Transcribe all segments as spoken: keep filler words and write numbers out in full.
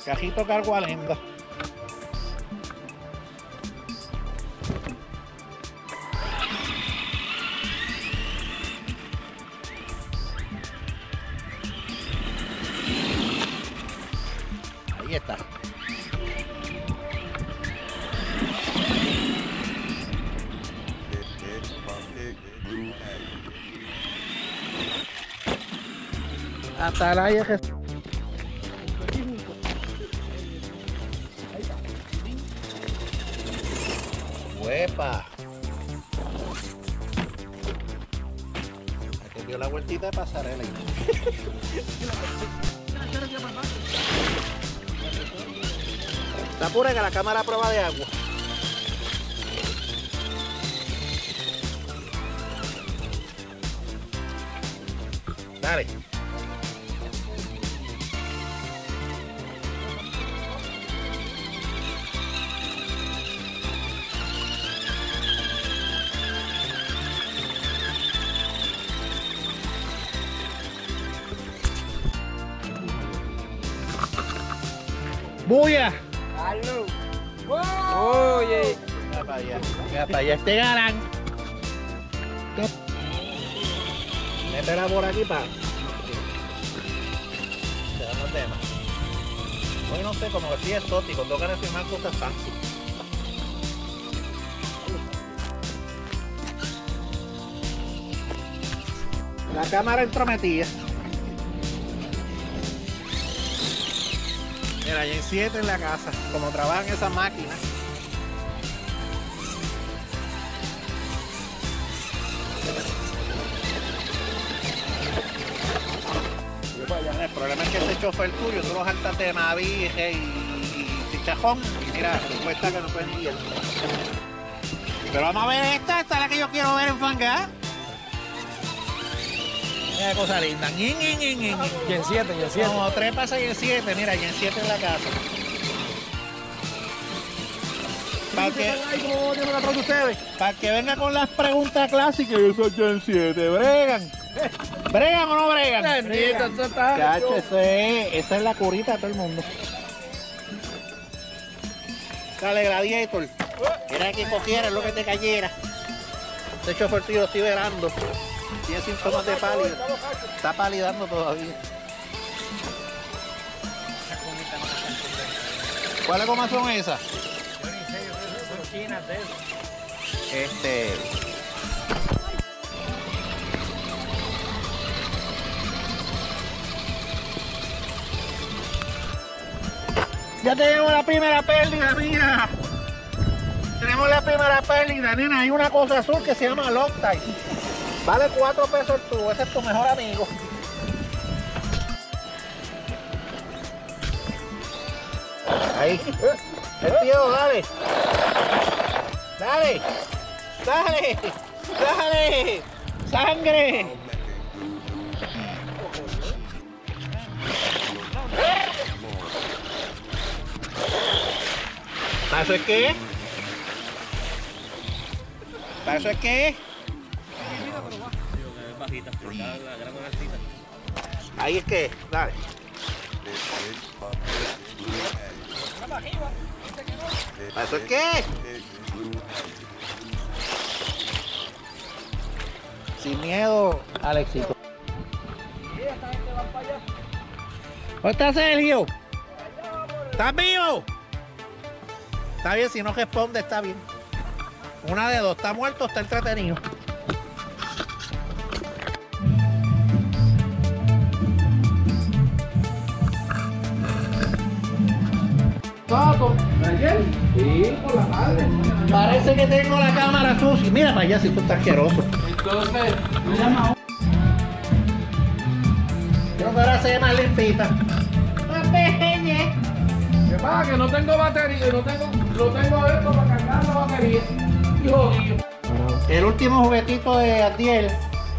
Cajito cargo alenda. Ahí está. Atalaya que... ¡Huepa! Aquí dio la vueltita de pasarela. Está pura que la cámara a prueba de agua. Dale. ¡Buya! ¡Aló! ¡Oye! Mira para allá, mira para allá este galán. Métela por aquí para... Se dan los temas. Hoy no sé, como que sí es exótico, tengo ganas de filmar cosas fancy. La cámara entrometida. Mira, hay en siete en la casa, como trabajan esas máquinas. El problema es que ese chofer tuyo, tú lo saltas de navije y, y chichajón, y mira, cuesta que no puedes ir. Pero vamos a ver esta, esta es la que yo quiero ver en Fangá. Mira qué cosa linda. Ñin, ñin, ñin, ñin. Y en siete, y en siete. Como tres pasa y en siete, mira, y en siete en la casa. Para que, para que venga con las preguntas clásicas, eso es en siete, bregan. ¿Bregan o no bregan? Bendito, eso está. Chacho, ese es, esa es la curita de todo el mundo. Dale, Gladiator. Era que cogiera, es lo que te cayera. Este chofer tío lo estoy verando. Tiene síntomas de pálido. Está palidando todavía. ¿Cuáles gomas son esas? Yo ni sé, yo creo que son chinas de eso. Este... Ya tenemos la primera pérdida, mira. Tenemos la primera pérdida, nena. Hay una cosa azul que se llama Loctite. Vale cuatro pesos el tubo. Ese es tu mejor amigo. Ahí. El tío, dale. Dale. Dale. Dale. Sangre. ¿Para eso es qué? ¿Para eso es qué? Ahí es que, dale. ¿Para eso es qué? Sin miedo al éxito. ¿Dónde está Sergio? ¿Estás vivo? Está bien, si no responde, está bien. Una de dos, está muerto o está entretenido. ¿Paco? ¿Ayer? Sí, por la madre. Parece que tengo la cámara sucia. Mira para allá si tú estás asqueroso. Entonces, me llama. Creo que ahora se ve más limpita. Más pequeña. ¿Qué pasa? Que no tengo batería, no tengo, no tengo esto para cargar la batería. Yo, Dios. El último juguetito de Adiel.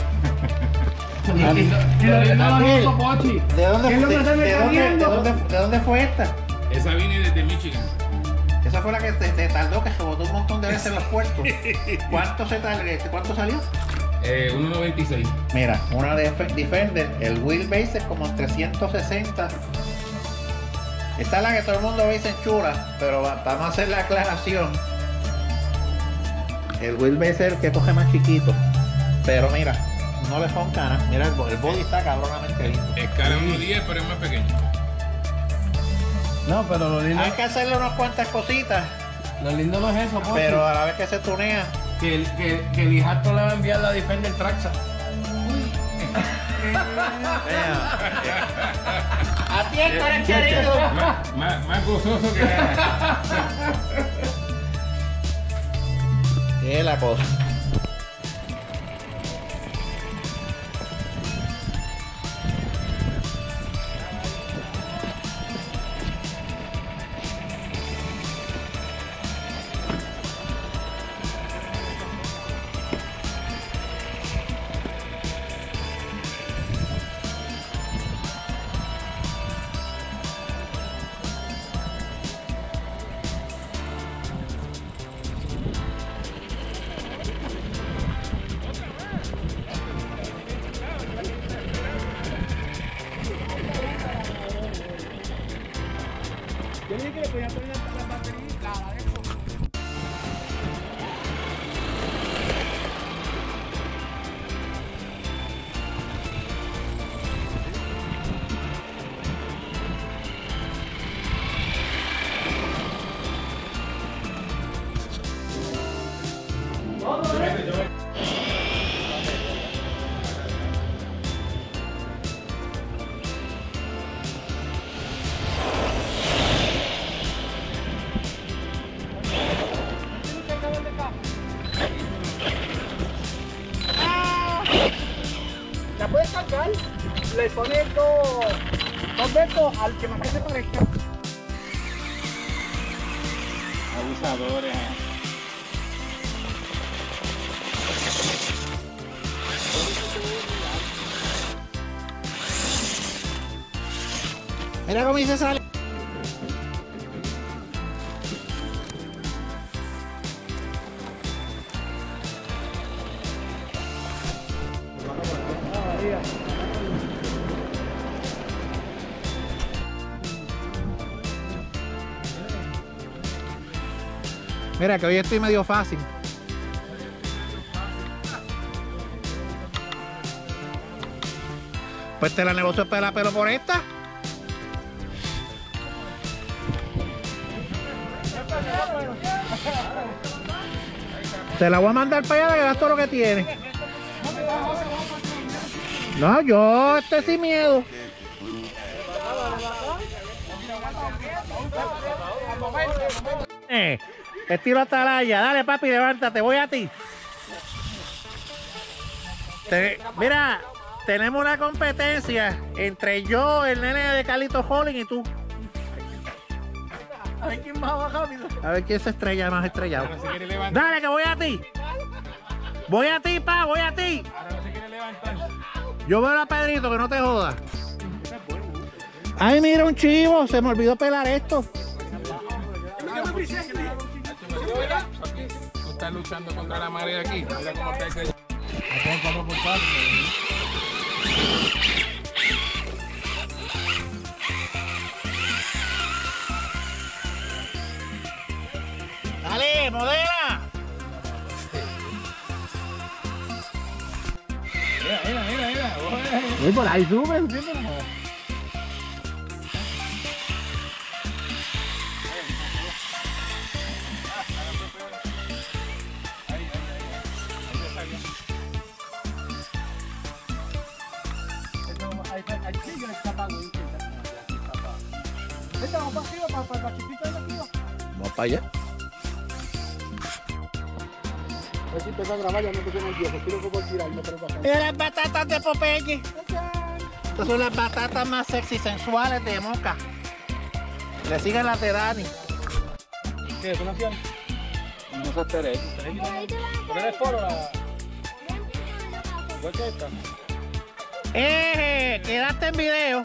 Y lo no lo hizo Pochi. ¿De dónde, ¿Qué es lo de, que se me de está dónde, viendo? de dónde- de dónde fue esta? Esa viene desde Michigan. Esa fue la que te, te tardó, que se botó un montón de veces en los puertos. ¿Cuánto, se tardó, ¿Cuánto salió? Eh, uno noventa y seis. Mira, una de Defender, el wheelbase es como trescientos sesenta Esta es la que todo el mundo dice chula, pero va- vamos a hacer la aclaración. El Wilbur es el que coge más chiquito, pero mira, no le son canas. Mira, el, bo- el body está cabronamente lindo. Escala uno diez, pero es más pequeño. No, pero lo lindo, Hay que hacerle unas cuantas cositas, lo lindo no es eso, Pochi. pero a la vez que se tunea, Que el, que, que el hijastro le va a enviar la Defender Traxa. vea. Atienda, eres querido. Más, más, más gozoso que nada. ¿Qué es la cosa? La puedes sacar, le pones dos, dos dedos al que más que se parezca. Abusadores. Mira cómo dice sale. Mira que hoy estoy medio fácil. Pues te la negocio pela pelo por esta. Te la voy a mandar para allá que veas todo lo que tiene. No, yo estoy sin miedo. Eh, estilo atalaya. Dale, papi, levántate. Voy a ti. Te- mira, tenemos una competencia entre yo, el nene de Carlito Holling y tú. A ver quién más va rápido. A ver quién se estrella más estrellado. Ahora se quiere levantar. Dale, que voy a ti. Voy a ti, pa, voy a ti. Ahora no se quiere levantar. Yo veo a Pedrito, que no te jodas. Ay, mira un chivo. Se me olvidó pelar esto. Tú estás luchando contra la marea aquí. Mira cómo está ese. Dale, modela. Mira, mira, mira, mira. Uy, por ahí suben, siempre. Vete, vamos para arriba, para, para, para chiquito de aquí. Vamos para allá. A ver si empieza a grabar, ya no te tiene el viejo. Quiero que por tirarme, pero para acá. Mira las batatas de Popeye. Estas son las batatas más sexy sensuales de Moca. Le siguen las de Dani. ¿Qué es una acción? No se estere. ¿Por qué eres foro? ¿Cuál es esta? Eh, quedaste en video.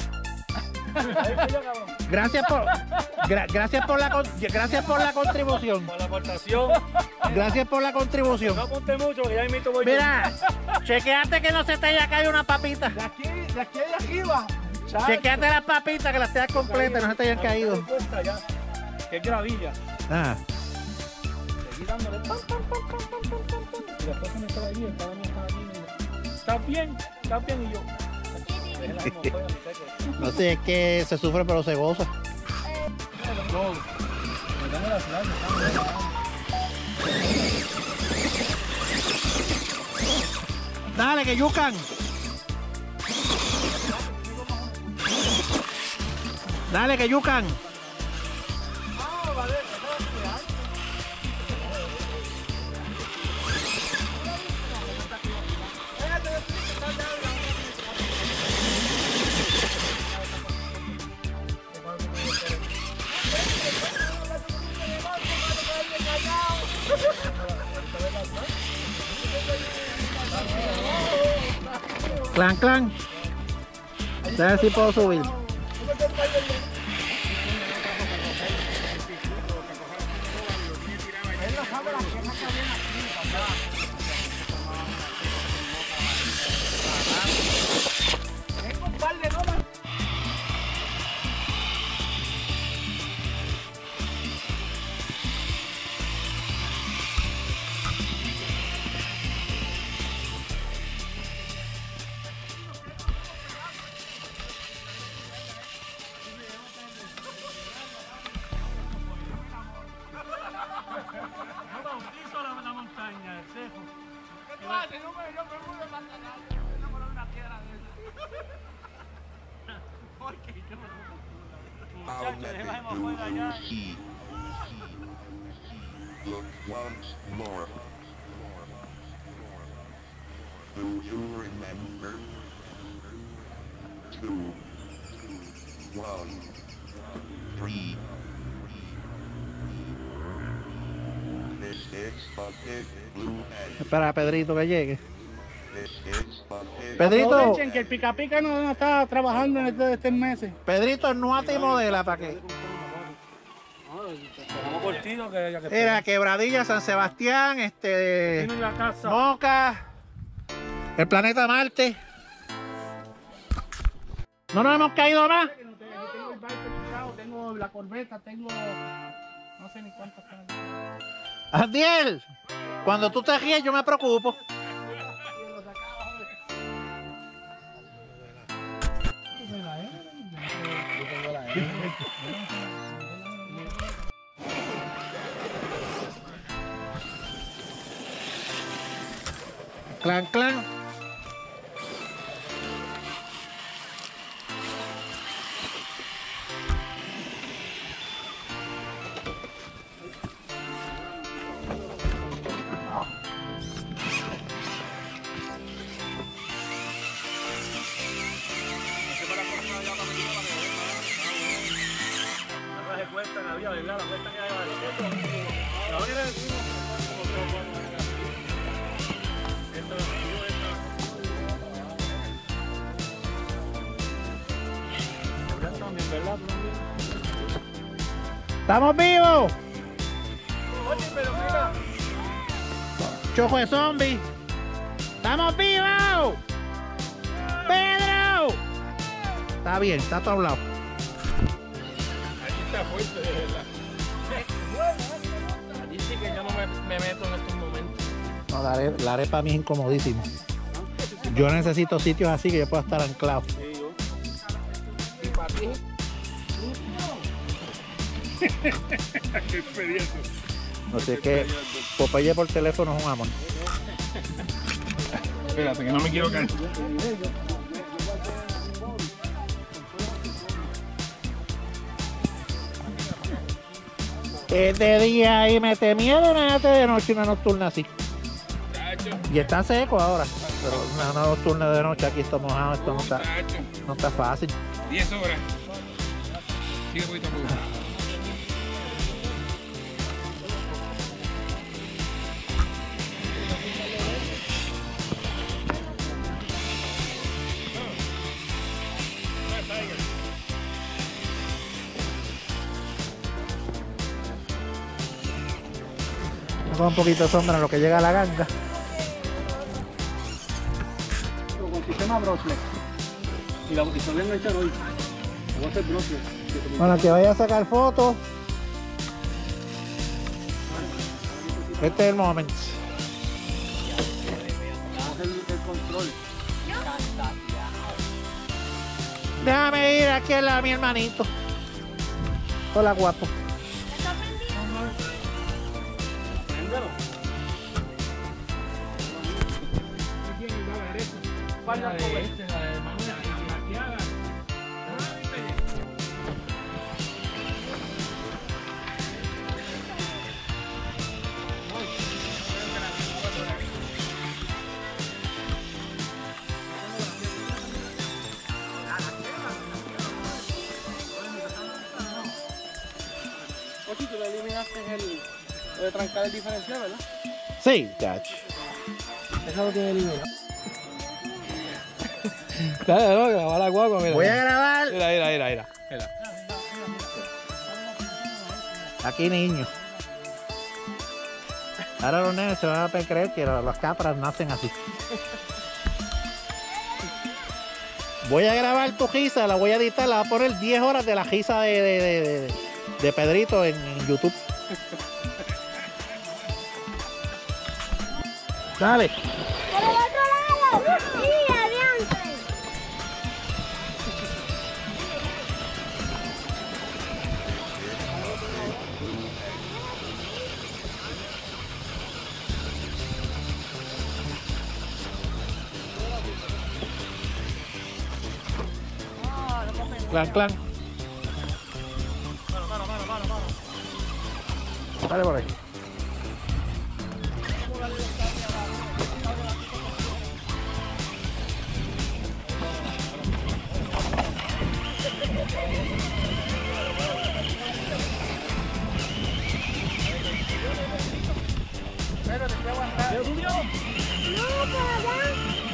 Gracias por, gra- gracias por la, con- gracias por la contribución. Por la aportación. Gracias por la contribución. No apunte mucho, que ya invito voy. Mira, chequeate que no se te haya caído una papita. De aquí, de aquí de arriba. Chequéate las papitas que las tengas completas, no se te hayan caído. Cuesta ya. Que es gravilla. Ah. Seguí dándole pam, pam, pam, pam, pam, pam, pam, pam. Y después se me estaba allí, estaba allí, estaba allí. Y me dijo, ¿estás bien? ¿Estás bien? Y yo, dejé la atmósfera, mi teco. No sé, es que se sufre pero se goza. No, me tengo la ciudad, me están viendo. Dale, que yucan. Dale, que yucan. Clan, clan. A ver si puedo subir. Look once more. Do you remember? Two, one, three. This is a big blue egg. Espera, Pedrito, que llegue. This is a big Pedrito, Aprovechen que el pica pica no, no está trabajando en este, este mes. Pedrito, no te modela para qué. Vamos cortito que ya que Era Quebradilla, San Sebastián, este, en la casa. Moca, el planeta Marte. No nos hemos caído más. Tengo el barco pisado, tengo la corbeta, tengo no sé ni cuántas están. Adiel, cuando tú te ríes yo me preocupo. Clan, clan. ¡Estamos vivos! Oye, pero mira. ¡Chojo de zombie! ¡Estamos vivos! ¡Pedro! Está bien, está a todo lado. Aquí está fuerte, de verdad. Allí sí que yo no me, me meto en estos momentos. No, la, are- la arepa a mí es incomodísima. Yo necesito sitios así que yo pueda estar anclado. Y para ti. Qué experiencia. Así es que Popeye por teléfono es un amor. Espérate, que no me quiero caer. Es de día y mete miedo, mete de noche una nocturna así. Tacho, Y está seco ahora. Pero una, una nocturna de noche aquí está mojado, esto no está, tacho. no está fácil. diez horas. Sigue poquito a poco. Con un poquito de sombra en lo que llega a la ganga. Con sistema Brosle. Y, la, y se voy a enganchar hoy. Voy a hacer bloque. Bueno, que vaya a sacar fotos. Este es el momento. Vamos a hacer el control. Déjame ir aquí a la mi hermanito. Hola, guapo. Préndelo. ¿Quién iba a ver eso? ¿Cuál La la de cover? este, la de Manuel, la plateada. Ah, viste ya. Oye, tú le eliminaste el... lo de trancar el diferencial, ¿verdad? Sí, chacho. Eso lo tiene eliminado. Dale, no, graba la guagua, mira. Voy a grabar. Mira, mira, mira, mira. Mira. Aquí, niño. Ahora los nenes se van a creer que las capras nacen así. Voy a grabar tu giza, la voy a editar, la voy a poner diez horas de la giza de, de, de, de, de Pedrito en, en YouTube. Dale. ¡Por el otro lado! ¡Sí, adiante! Clan, clan. Dale por ahí. ¡No, por allá!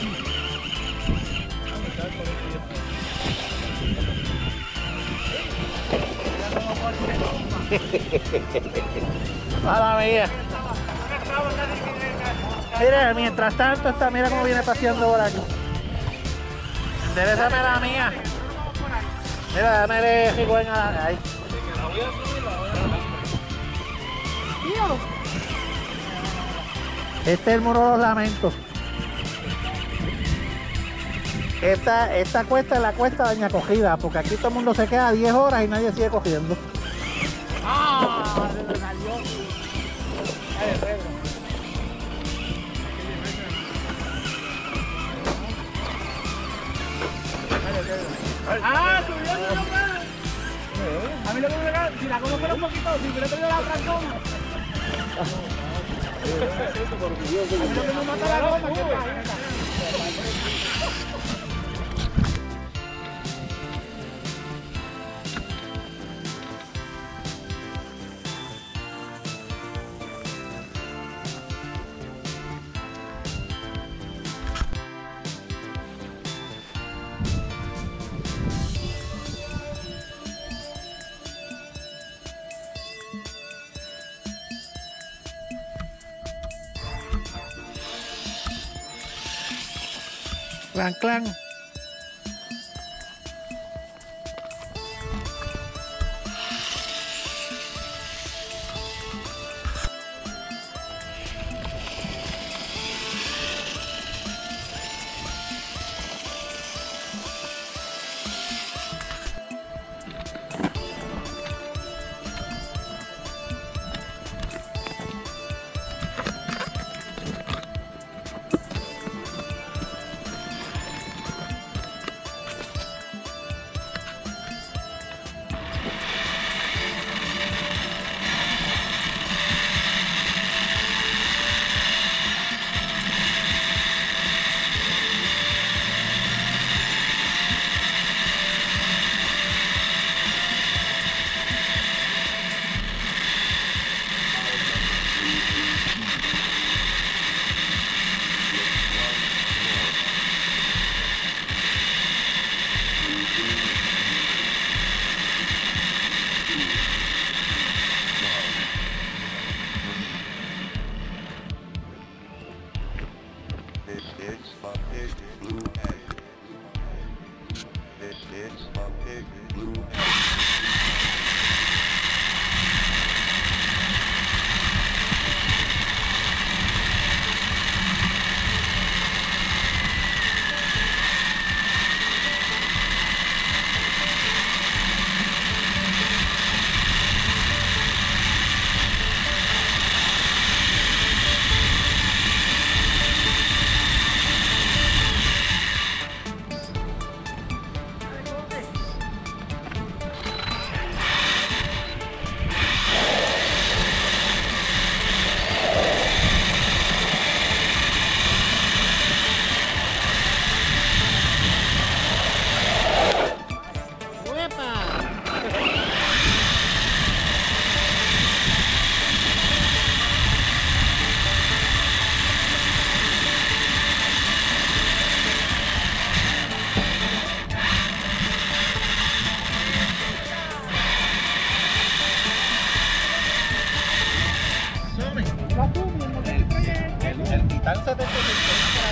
Mala mía. Mira, mientras tanto, esta, mira cómo viene paseando por aquí. Enderezame la mía. Mira, dame el jigüen a la... Ahí. Este es el muro de los lamentos. Esta, esta cuesta es la cuesta de Doña Cogida, porque aquí todo el mundo se queda diez horas y nadie sigue cogiendo. ¡Ah! Se me salió. Dale, Pedro. ¡Ah! ¡Subió, subió, Pedro! A mí lo que me da, si la goma fuera un poquito, si hubiera tenido la otra goma. A mí lo que me mata la goma, ¿qué pasa? Clan, clan. It's spotted blue egg. It's a big blue. El Titan setecientos cincuenta.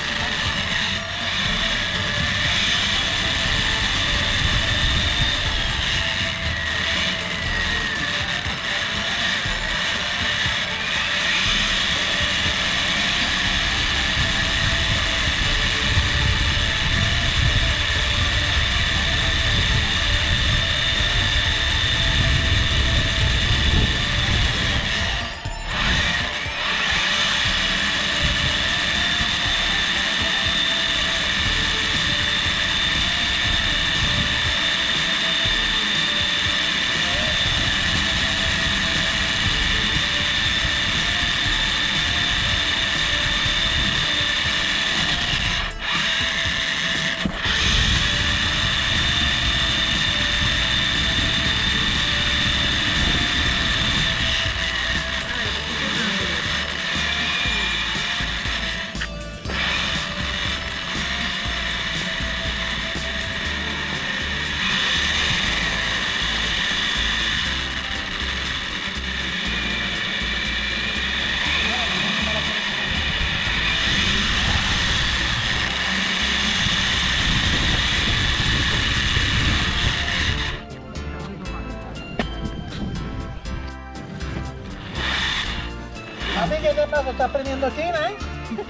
Papi, ¿qué te pasa? ¿Estás prendiendo China, eh?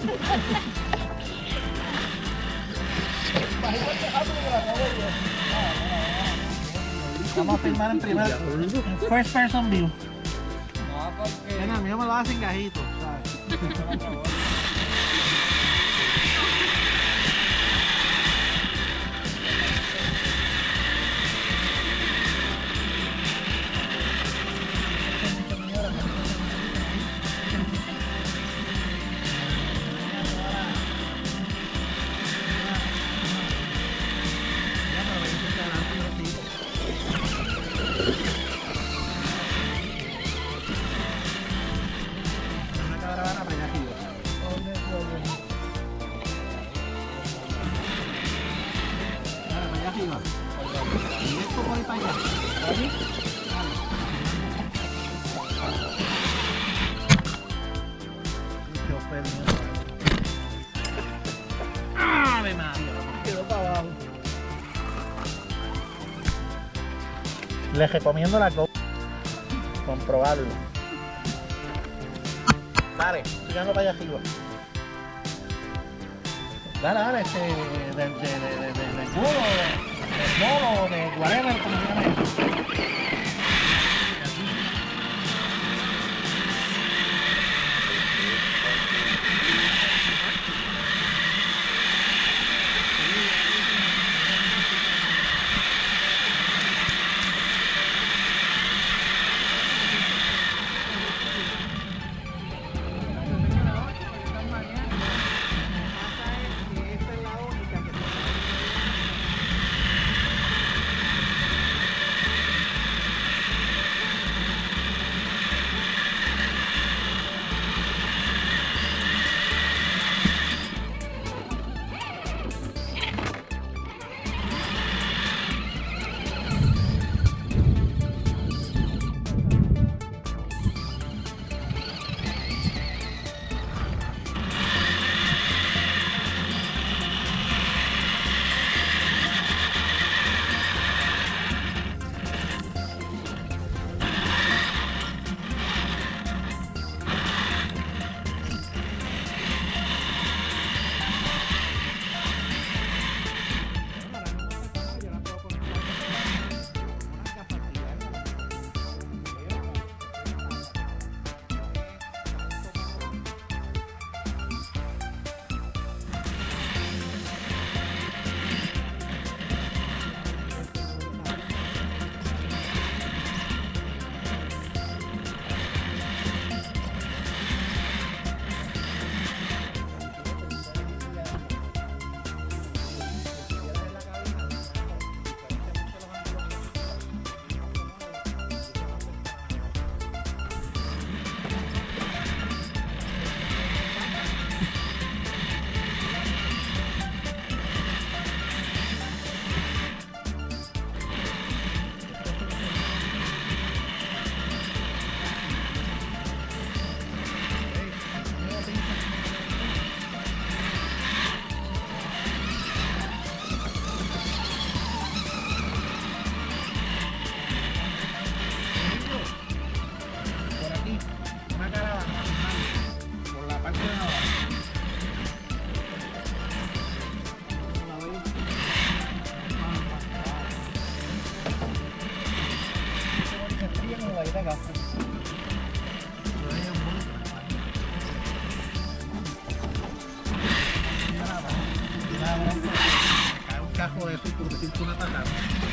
Vamos a filmar en primer, en first person view. No, porque... Bueno, a mí me lo hacen gajito, ¿sabes? Y esto por ahí para allá. ¿Allí? ¡Ave María! Quedó para abajo. Les recomiendo la GoPro. Comprobarlo. Dale, síganlo para allá arriba. Dale, dale, este, de, de, de, de, de, de culo, de... de mono, de whatever, como se llama eso. cabrón. Me cae un cajo de eso y por decirte una patada.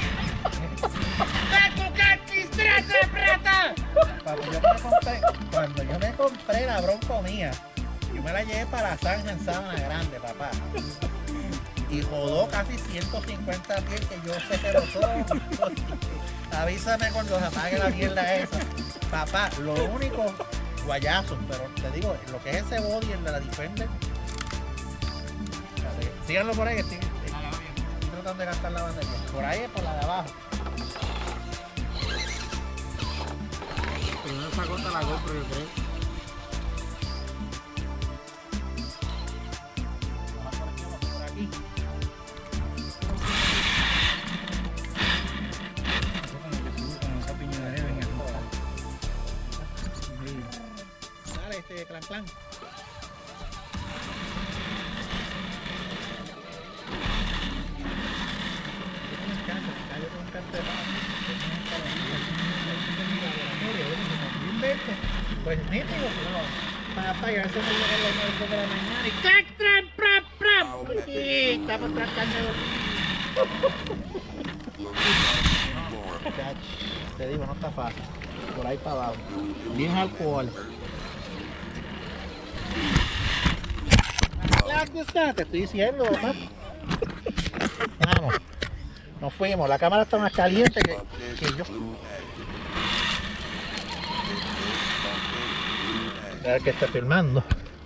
Cuando yo me compré, cuando yo me compré la bronco mía, yo me la llevé para la zanja en Sabana Grande, papá. Y rodó casi ciento cincuenta pies que yo sé que lo todo. Avísame cuando se apague la mierda esa. Papá, lo único, guayazos, pero te digo, lo que es ese body, el de la Defender. Síganlo por ahí que estoy, estoy tratando de gastar la batería. Por ahí es por la de abajo. Pero no sacó hasta la GoPro, yo creo. Por aquí. Dale, este clan clan. Pues nítido, para apagar ese mundo a las nueve de la mañana y ¡cac, tram, pram, pram! Y estamos tratando te digo, no está fácil. Por ahí para abajo. Bien alcohol. ¿La gusta? Te estoy diciendo, papá. Vamos. Nos fuimos. La cámara está más caliente que, que yo. A ver que está filmando.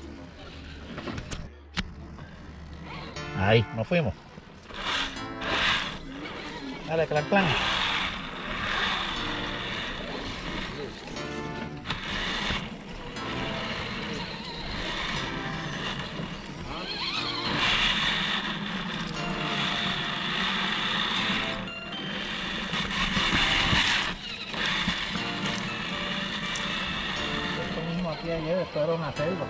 Ahí, nos fuimos. Dale, clan, clan. Ayer, esto era una selva.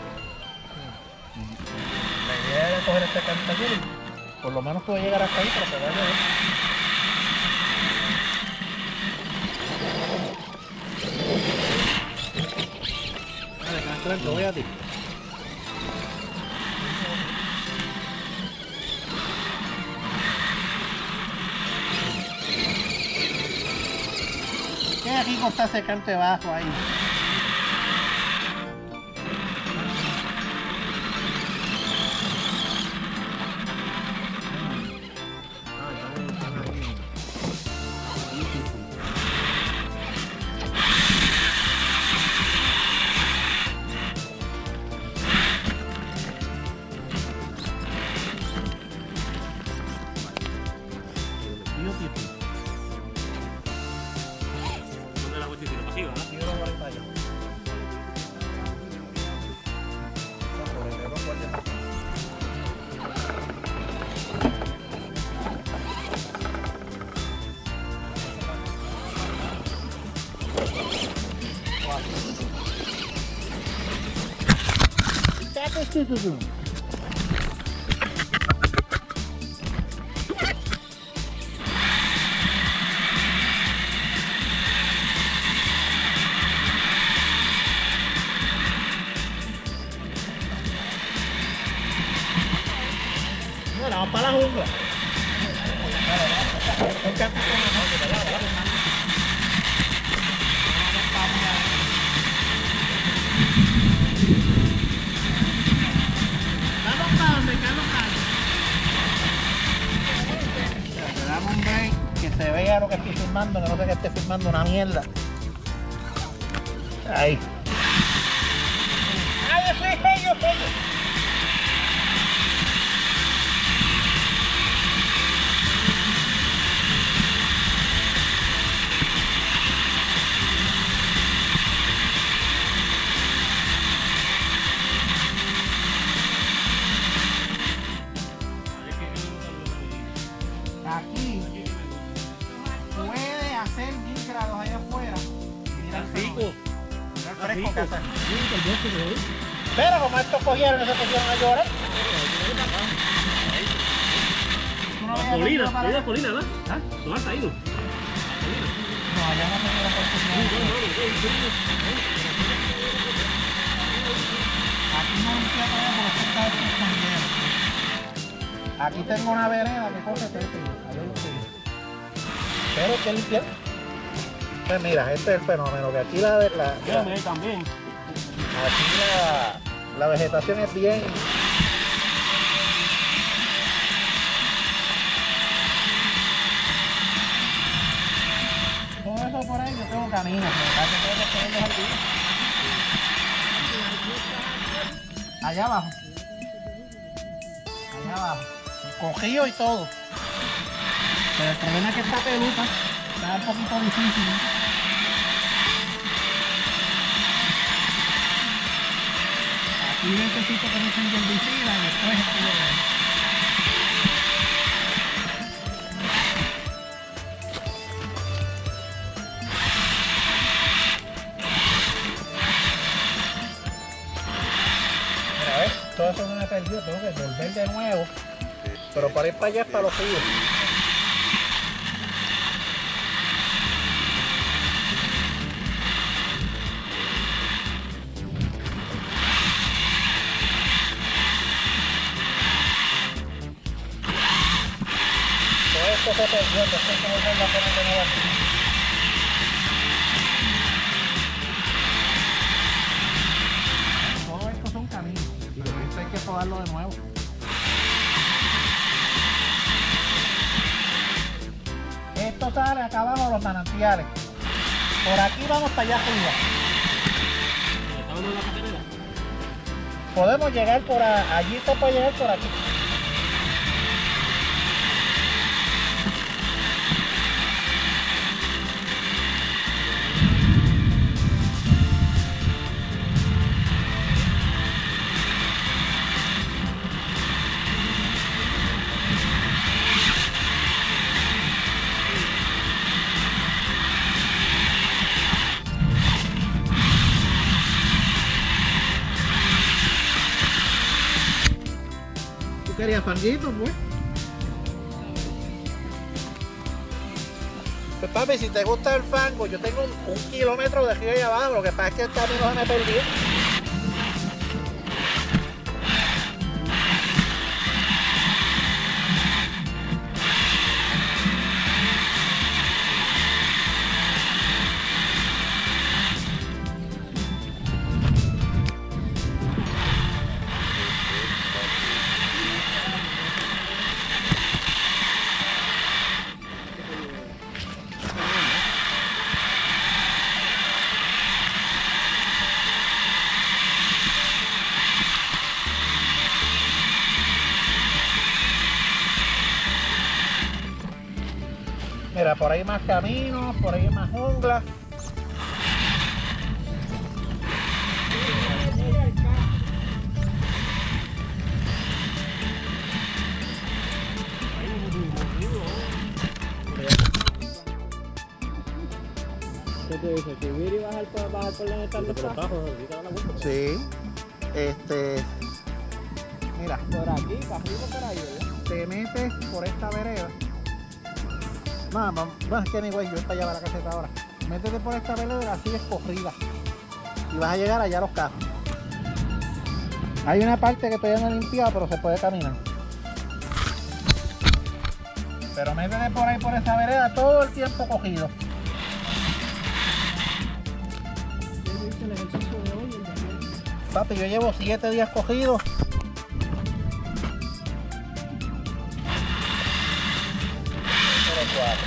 La idea era coger este cantacito y por lo menos puedo llegar hasta ahí para poder ver. Dale, tranquilo, voy a ti. ¿Qué aquí está ese cante bajo ahí? Bueno, vamos para la jungla. Vamos para donde Carlos Carlos. Le damos un break que se vea lo que estoy filmando, que no sé que esté filmando una mierda. Ahí. ¡Ay, yo soy ello, ello! Aquí puede hacer mil grados allá afuera. Mira el fresco. Mira el fresco que hace. Pero como estos cogieron, no se pusieron a llorar. La colina, ahí la colina, ¿no? ¿Ah? ¿No has ido? No, allá no me dio la oportunidad. Aquí no limpié todavía porque esto está hecho con hielo. Aquí tengo una vereda que coge todo esto. Ahí hay un río. Pero que limpiar. Pues mira, este es el fenómeno, que aquí la, la, la Mírame, también. aquí la, la vegetación es bien. Todo eso por ahí yo tengo camino, pero que tengo que tenerlos aquí. Allá abajo. Allá abajo. Cogido y todo. Pero el problema es que esta peluca está un poquito difícil. Aquí necesito que me echen herbicida y después estoy de Mira, ¿ves? Todo eso no me perdió, tengo que volver de nuevo. Pero para ir para allá es para los ríos. Todo esto se perdió, esto es como volver a poner de nuevo aquí. Todo esto son caminos, pero esto hay que podarlo de nuevo. Esto sale acá abajo de los manantiales. Por aquí vamos para allá arriba. Podemos llegar por a, allí se puede llegar por aquí. ¿Tú querías fanguito, pues? Pues papi, si te gusta el fango, yo tengo un, un kilómetro de río ahí abajo, lo que pasa es que el camino se me perdió. Mira, por ahí hay más caminos, por ahí hay más jungla. ¿Qué te dice? ¿Subir y bajar por, bajar por donde están los cajos? Sí. Este. Mira, Por aquí, para arriba, por ahí, ¿verdad? te metes por esta vereda. No, no, bueno, es que anyway, yo para allá a la caseta ahora. Métete por esta vereda así escogida. Y vas a llegar allá a los cajos. Hay una parte que todavía no he limpiado, pero se puede caminar. Pero métete por ahí por esa vereda todo el tiempo cogido. Papi, yo llevo siete días cogidos. Pero cuatro.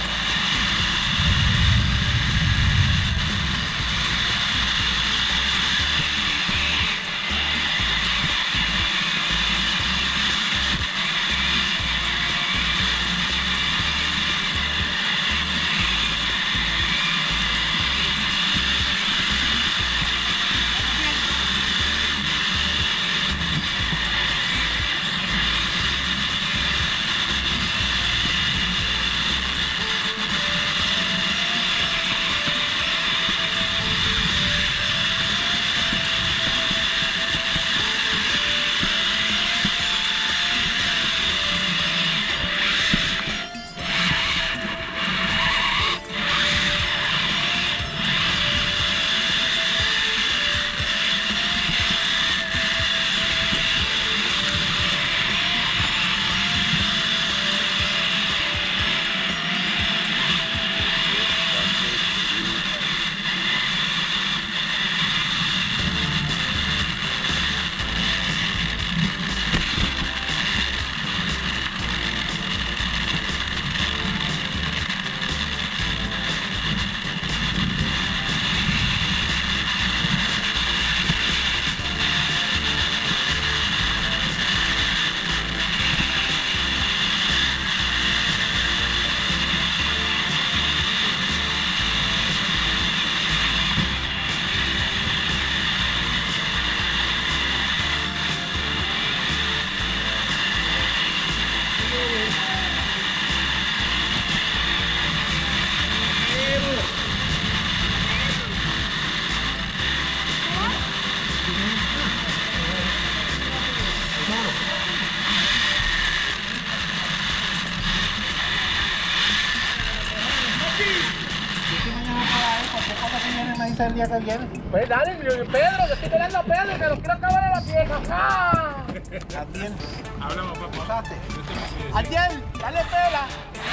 entonces el día que viene. Pues dale, Pedro, que estoy esperando a Pedro, que los quiero acabar en la pieza. ¡Ah! También. Hablamos, papá. Fíjate. Yo tengo que- Ayer, dale pela.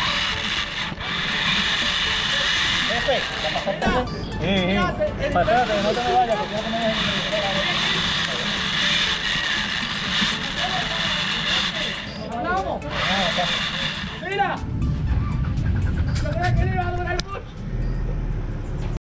Jefe, ¿la pasaste bien? Sí, sí. Espérate, que no te me vayas, porque no te me dejes. ¡Vamos! ¡Mira! Yo creo que le iba a durar